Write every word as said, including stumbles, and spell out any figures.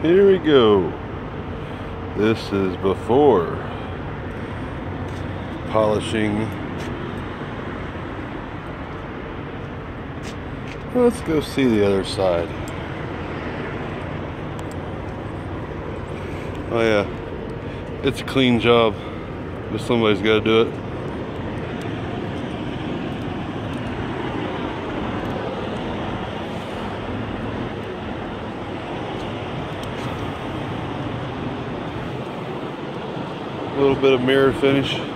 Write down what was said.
Here we go. This is before polishing. Let's go see the other side. Oh yeah, it's a clean job, but somebody's got to do it. A little bit of mirror finish.